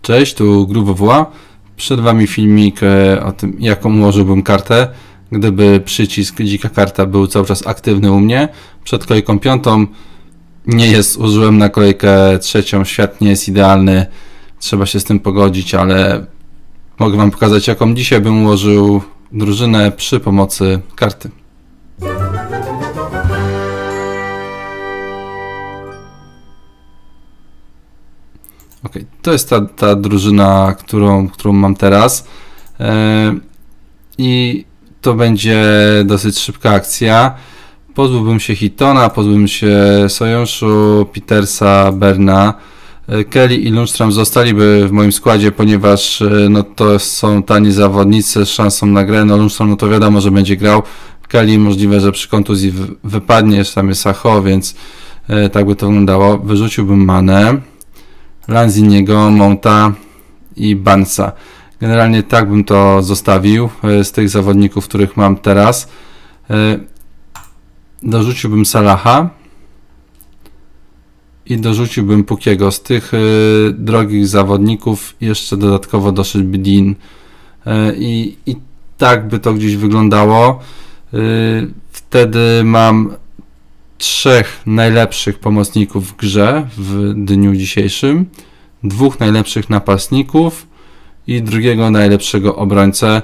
Cześć, tu GruWWA. Przed Wami filmik o tym, jaką ułożyłbym kartę, gdyby przycisk dzika karta był cały czas aktywny u mnie. Przed kolejką 5 nie jest, użyłem na kolejkę 3. Świat nie jest idealny, trzeba się z tym pogodzić, ale mogę Wam pokazać, jaką dzisiaj bym ułożył drużynę przy pomocy karty. Ok, to jest ta drużyna, którą mam teraz i to będzie dosyć szybka akcja. Pozbyłbym się Hittona, pozbyłbym się Sojonszu, Petersa, Berna. Kelly i Lundstram zostaliby w moim składzie, ponieważ no, to są tani zawodnicy z szansą na grę. No, Lundstram, no to wiadomo, że będzie grał. Kelly możliwe, że przy kontuzji wypadnie, tam jest Sacho, więc tak by to wyglądało. Wyrzuciłbym Manę, Lanziniego, Mounta i Barnesa. Generalnie tak bym to zostawił z tych zawodników, których mam teraz. Dorzuciłbym Salaha i dorzuciłbym Pukiego. Z tych drogich zawodników jeszcze dodatkowo doszedłby Dean. I tak by to gdzieś wyglądało. Wtedy mam 3 najlepszych pomocników w grze w dniu dzisiejszym, 2 najlepszych napastników i 2 najlepszego obrońcę.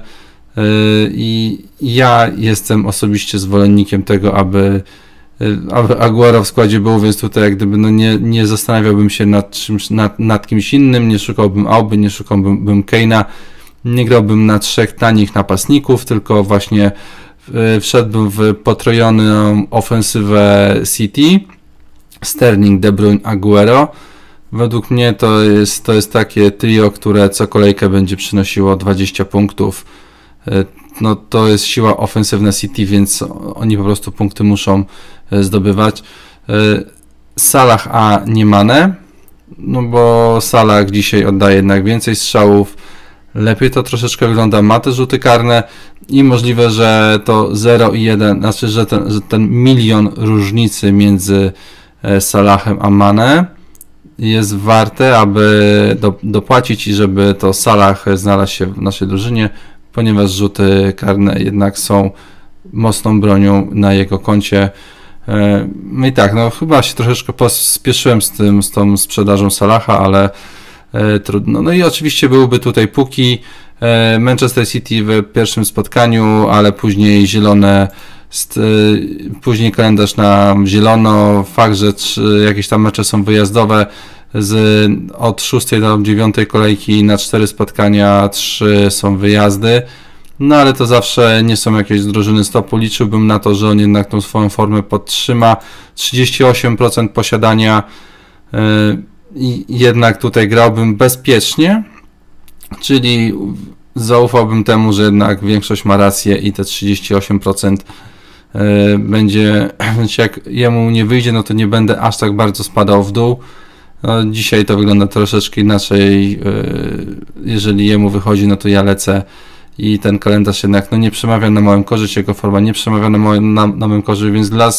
I ja jestem osobiście zwolennikiem tego, aby Aguero w składzie był, więc tutaj jak gdyby no nie zastanawiałbym się nad kimś innym, nie szukałbym Auby, nie szukałbym Kane'a, nie grałbym na 3 tanich napastników, tylko właśnie wszedłbym w potrojoną ofensywę City, Sterling, De Bruyne, Aguero. Według mnie to jest takie trio, które co kolejkę będzie przynosiło 20 punktów. No to jest siła ofensywna City, więc oni po prostu punkty muszą zdobywać. Salah, a nie Mane, no bo Salah dzisiaj oddaje jednak więcej strzałów, lepiej to troszeczkę wygląda, ma te rzuty karne i możliwe, że to 0 i 1, znaczy, że ten milion różnicy między Salahem a Mane jest warte, aby dopłacić i żeby to Salah znalazł się w naszej drużynie, ponieważ rzuty karne jednak są mocną bronią na jego koncie. No i tak, no chyba się troszeczkę pospieszyłem z tą sprzedażą Salaha, ale trudno. No i oczywiście byłby tutaj Puki, Manchester City w pierwszym spotkaniu, ale później zielone, później kalendarz na zielono, fakt, że jakieś tam mecze są wyjazdowe, od 6 do 9 kolejki na 4 spotkania 3 są wyjazdy, no ale to zawsze nie są jakieś drużyny z topu. Liczyłbym na to, że on jednak tą swoją formę podtrzyma. 38% posiadania i jednak tutaj grałbym bezpiecznie, czyli zaufałbym temu, że jednak większość ma rację i te 38% będzie, jak jemu nie wyjdzie, no to nie będę aż tak bardzo spadał w dół. No, dzisiaj to wygląda troszeczkę inaczej, jeżeli jemu wychodzi, no to ja lecę i ten kalendarz jednak no, nie przemawia na moją korzyść, jego forma nie przemawia na moją korzyść, więc dla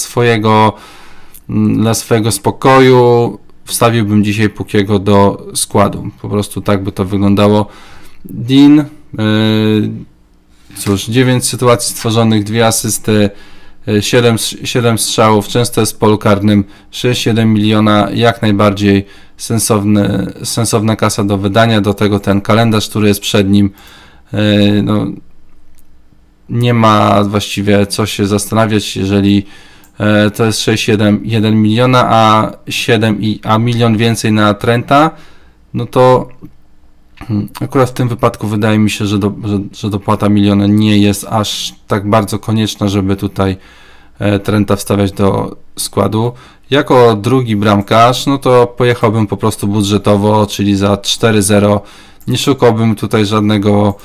swojego spokoju wstawiłbym dzisiaj Pukiego do składu, po prostu tak by to wyglądało. Dean, cóż, 9 sytuacji stworzonych, 2 asysty, 7 strzałów, często jest w polu karnym, 6,7 miliona, jak najbardziej sensowna kasa do wydania, do tego ten kalendarz, który jest przed nim, no, nie ma właściwie co się zastanawiać, jeżeli to jest 6,1 miliona, a milion więcej na Trenta, no to akurat w tym wypadku wydaje mi się, że dopłata miliona nie jest aż tak bardzo konieczna, żeby tutaj Trenta wstawiać do składu. Jako drugi bramkarz, no to pojechałbym po prostu budżetowo, czyli za 4-0. Nie szukałbym tutaj żadnego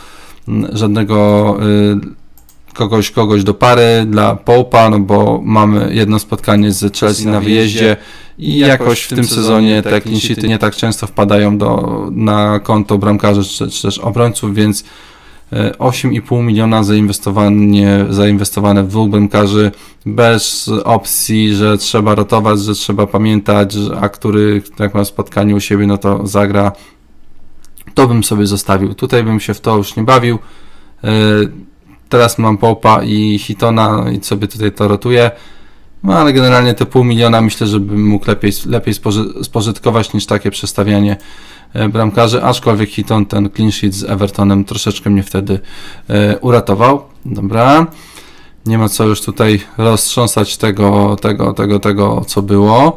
kogoś do pary dla Pope'a, no bo mamy jedno spotkanie z Chelsea na wyjeździe i jakoś w tym sezonie te clean sheety nie tak często wpadają na konto bramkarzy czy też obrońców, więc 8,5 miliona zainwestowane w 2 bramkarzy bez opcji, że trzeba rotować, że trzeba pamiętać, a który jak ma spotkanie u siebie, no to zagra. to bym sobie zostawił. Tutaj bym się w to już nie bawił. Teraz mam Pope'a i Hitona i sobie tutaj to rotuję. No ale generalnie te $0,5 miliona myślę, że bym mógł lepiej spożytkować niż takie przestawianie bramkarzy, aczkolwiek Hiton, ten clean sheet z Evertonem troszeczkę mnie wtedy uratował. Dobra. Nie ma co już tutaj roztrząsać tego, co było.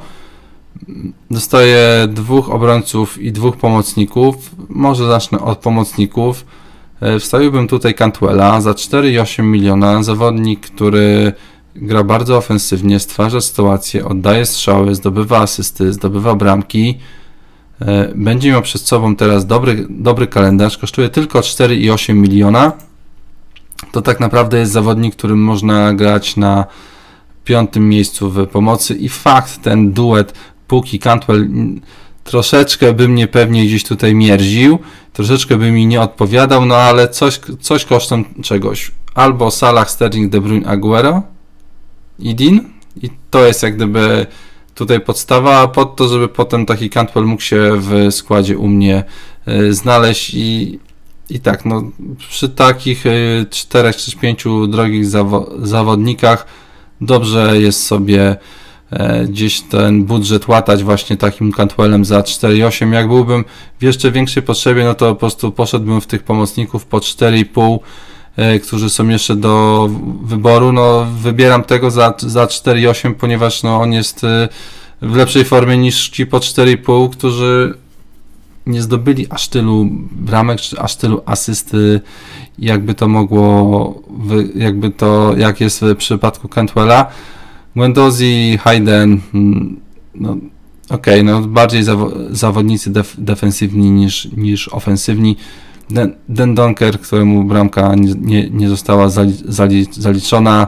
Dostaję 2 obrońców i 2 pomocników. Może zacznę od pomocników. Wstawiłbym tutaj Cantwella za 4,8 miliona. Zawodnik, który gra bardzo ofensywnie, stwarza sytuację, oddaje strzały, zdobywa asysty, zdobywa bramki. Będzie miał przed sobą teraz dobry kalendarz. Kosztuje tylko 4,8 miliona. To tak naprawdę jest zawodnik, którym można grać na 5. miejscu w pomocy i fakt, ten duet Puk i Cantwell troszeczkę by mnie pewnie gdzieś tutaj mierził, troszeczkę by mi nie odpowiadał, no ale coś kosztem czegoś. Albo Salah, Sterling, De Bruyne, Aguero i Dean i to jest jak gdyby tutaj podstawa pod to, żeby potem taki Cantwell mógł się w składzie u mnie znaleźć i tak, no przy takich 4 czy 5 drogich zawodnikach dobrze jest sobie gdzieś ten budżet łatać właśnie takim Cantwellem za 4,8. Jak byłbym w jeszcze większej potrzebie, no to po prostu poszedłbym w tych pomocników po 4,5, którzy są jeszcze do wyboru. No wybieram tego za 4,8, ponieważ no on jest w lepszej formie niż ci po 4,5, którzy nie zdobyli aż tylu bramek, czy aż tylu asysty, jakby to mogło, jak jest w przypadku Cantwella. Guendouzi, Hayden, no okej, no bardziej zawodnicy defensywni niż ofensywni. Dendonker, któremu bramka nie została zaliczona.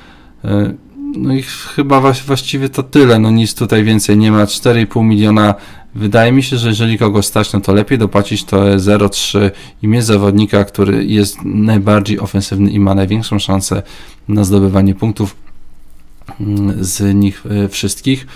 No i chyba właściwie to tyle, no nic tutaj więcej nie ma. 4,5 miliona. Wydaje mi się, że jeżeli kogoś stać, no to lepiej dopłacić to 0,3 i mieć zawodnika, który jest najbardziej ofensywny i ma największą szansę na zdobywanie punktów z nich wszystkich.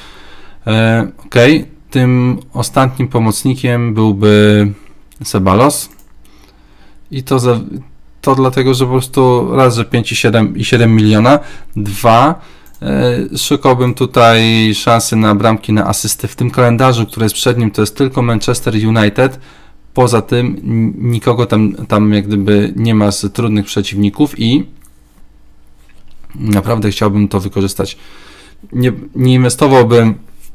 Tym ostatnim pomocnikiem byłby Ceballos i to dlatego, że po prostu raz, że 5,7 miliona, 2, szukałbym tutaj szansy na bramki, na asysty. W tym kalendarzu, który jest przed nim, to jest tylko Manchester United. Poza tym nikogo tam jak gdyby nie ma z trudnych przeciwników i naprawdę chciałbym to wykorzystać. Nie inwestowałbym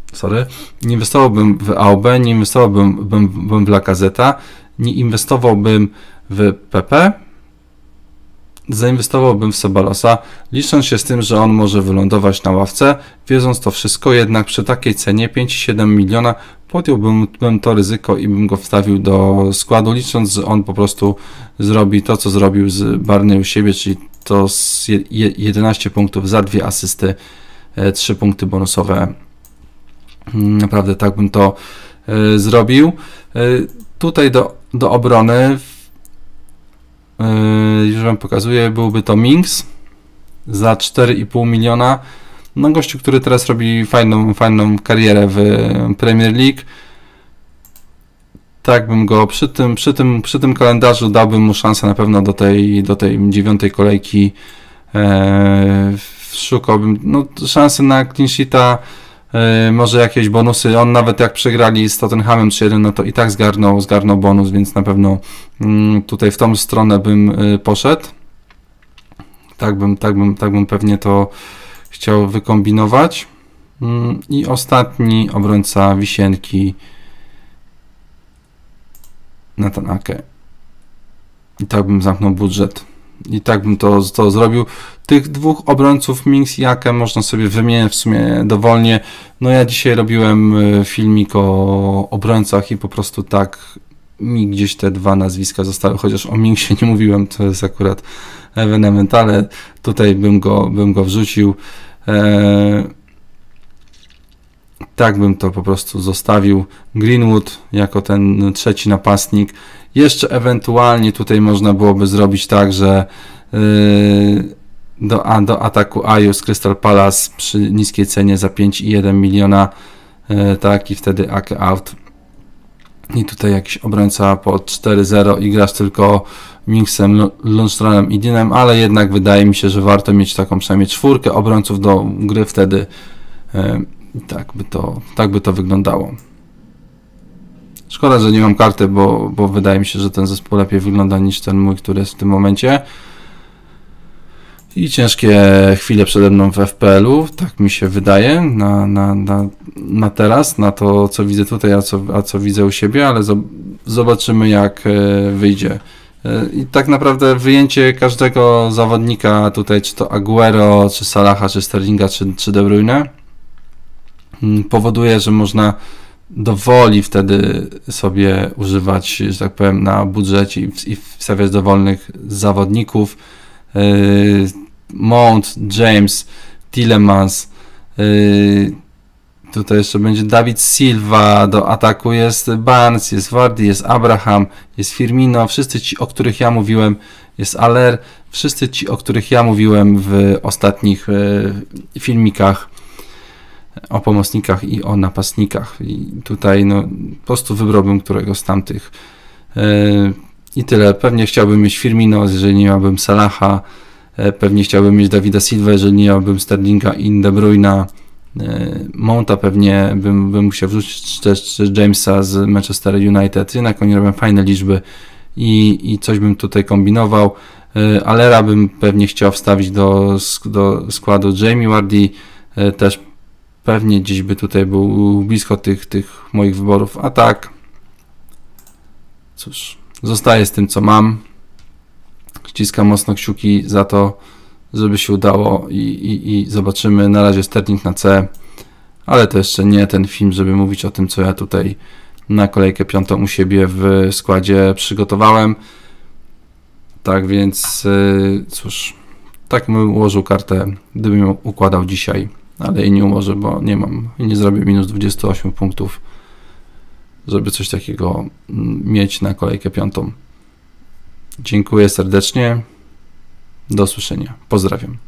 w AOB, nie inwestowałbym w Lacazeta, nie inwestowałbym w PP, zainwestowałbym w Ceballosa, licząc się z tym, że on może wylądować na ławce. Wiedząc to wszystko, jednak przy takiej cenie 5,7 miliona podjąłbym to ryzyko i bym go wstawił do składu, licząc, że on po prostu zrobi to, co zrobił z Barney u siebie, czyli to 11 punktów za 2 asysty, 3 punkty bonusowe. Naprawdę tak bym to zrobił. Tutaj do obrony już wam pokazuję, byłby to Mings za 4,5 miliona. No gościu, który teraz robi fajną karierę w Premier League. Tak bym go przy tym kalendarzu dałbym mu szansę na pewno do tej 9. kolejki. Szukałbym szansy na clean sheeta, może jakieś bonusy. On nawet jak przegrali z Tottenhamem 3-1, no to i tak zgarnął bonus, więc na pewno tutaj w tą stronę bym poszedł. Tak bym pewnie to chciał wykombinować. I ostatni obrońca wisienki, Nathan Ake. I tak bym zamknął budżet. I tak bym to zrobił. Tych 2 obrońców, Mings i Ake, można sobie wymieniać w sumie dowolnie. No ja dzisiaj robiłem filmik o obrońcach i po prostu tak mi gdzieś te 2 nazwiska zostały, chociaż o Mingsie nie mówiłem, to jest akurat ewenement, ale tutaj bym go wrzucił. Tak bym to po prostu zostawił. Greenwood jako ten 3. napastnik. Jeszcze ewentualnie tutaj można byłoby zrobić tak, że do ataku Ayew z Crystal Palace przy niskiej cenie za 5,1 miliona, tak, i wtedy Ake out. i tutaj jakiś obrońca po 4-0 i grasz tylko Minksem, Lundströmem i Deanem, ale jednak wydaje mi się, że warto mieć taką przynajmniej 4 obrońców do gry wtedy. Tak by to wyglądało. Szkoda, że nie mam karty, bo wydaje mi się, że ten zespół lepiej wygląda niż ten mój, który jest w tym momencie. I ciężkie chwile przede mną w FPL-u, tak mi się wydaje, na teraz, na to, co widzę tutaj, a co widzę u siebie, ale zobaczymy, jak wyjdzie. I tak naprawdę wyjęcie każdego zawodnika tutaj, czy to Aguero, czy Salaha, czy Sterlinga, czy De Bruyne, powoduje, że można dowoli wtedy sobie używać, że tak powiem, na budżecie i wstawiać dowolnych zawodników. Mount, James, Tielemans, tutaj jeszcze będzie David Silva, do ataku jest Barnes, jest Vardy, jest Abraham, jest Firmino, wszyscy ci, o których ja mówiłem, jest Aller, wszyscy ci, o których ja mówiłem w ostatnich filmikach o pomocnikach i o napastnikach. I tutaj po prostu wybrałbym któregoś z tamtych. I tyle. Pewnie chciałbym mieć Firmino, jeżeli nie miałbym Salaha. Pewnie chciałbym mieć Davida Silva, jeżeli nie miałbym Sterlinga i De Bruyne'a. Mounta pewnie bym musiał wrzucić też Jamesa z Manchester United. Jednak oni robią fajne liczby i coś bym tutaj kombinował. Allera bym pewnie chciał wstawić do składu. Jamie Vardy też pewnie gdzieś by tutaj był blisko tych moich wyborów. A tak, cóż, zostaję z tym, co mam. Ściskam mocno kciuki za to, żeby się udało i zobaczymy. Na razie Sterling na C, ale to jeszcze nie ten film, żeby mówić o tym, co ja tutaj na kolejkę 5 u siebie w składzie przygotowałem. Tak więc, cóż, tak bym ułożył kartę, gdybym ją układał dzisiaj, ale jej nie ułożę, bo nie mam i nie zrobię minus 28 punktów, żeby coś takiego mieć na kolejkę 5. Dziękuję serdecznie. Do usłyszenia. Pozdrawiam.